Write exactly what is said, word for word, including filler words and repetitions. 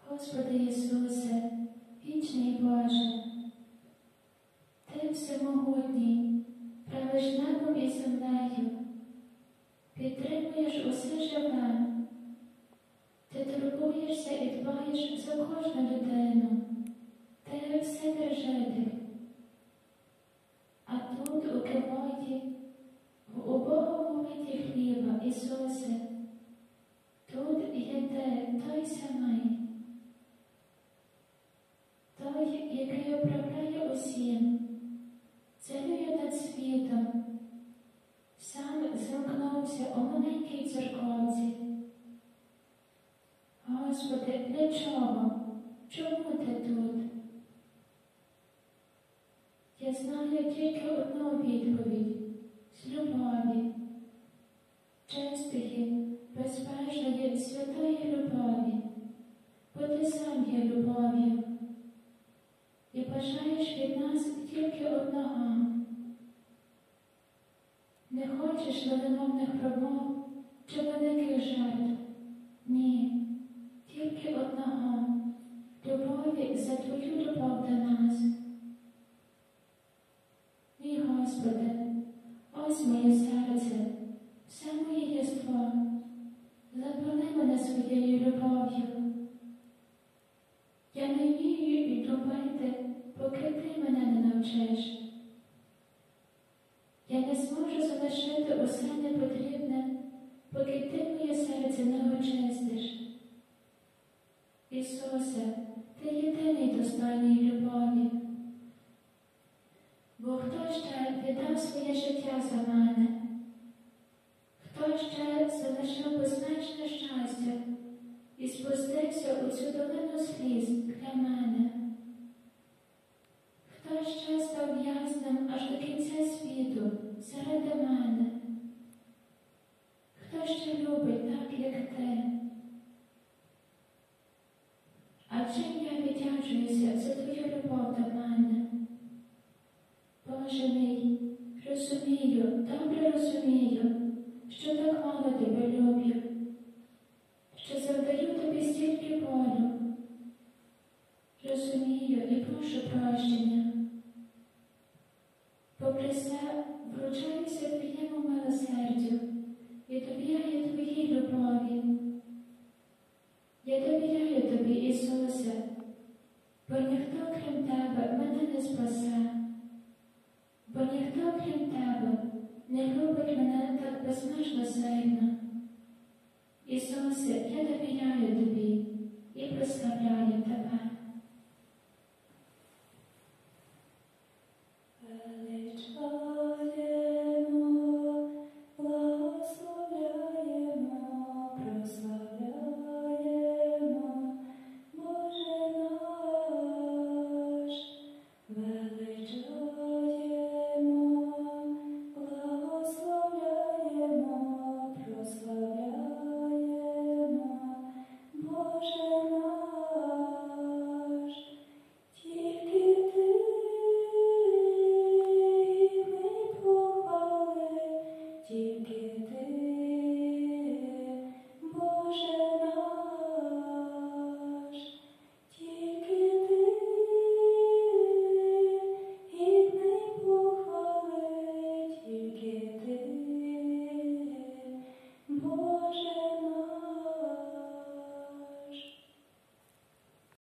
Господи Ісусе, вічний Боже, Ти всемогутній, правиш небом і землею, підтримуєш усе живе, Ти турбуєшся і дбаєш за кожну людину, Ти вседержитель. А тут, у кивоті, в убогому виді хліба, Ісусе, тут є Ти, той самий, той, який управляє усім, царює над світом, сам замкнувся у маленькій церковці. Господи, для чого? Чому Ти тут? Я знаю тільки одну відповідь – з любові, чистої, безпечної, святої любові, бо Ти сам є любов'ю і бажаєш від нас тільки одного. Не хочеш велимовних промов чи великих жертв. Ні, тільки одного – любові за Твою любов до нас. Мій Господи, ось моє серце, все моє єство, запали мене своєю любов'ю. Я не вмію любити, поки Ти мене не навчиш. Я не зможу залишити усе непотрібне, поки Ти моє серце не очистиш. Ісусе, Ти єдиний достойний любові. Бо хто ще віддав своє життя за мене? Хто ще залишив безмежне щастя і спустився у цю долину сліз для мене? Хто ще став в'язнем аж до кінця світу заради мене? Хто ще любить так, як Ти? А чим я віддячуюся за Твою любов до мене? Боже мій, розумію, добре розумію, що так мало Тебе люблю, що завдаю Тобі стільки болю. Розумію і прошу прощення. Попри все, вручаюся Твоєму милосердю і довіряю Твоїй любові. Я довіряю Тобі, Ісусе, бо ніхто, крім Тебе, мене не спасе. Бо ніхто, крім Тебе, не любить мене так безмежно сильно. Ісусе, я довіряю Тобі і прославляю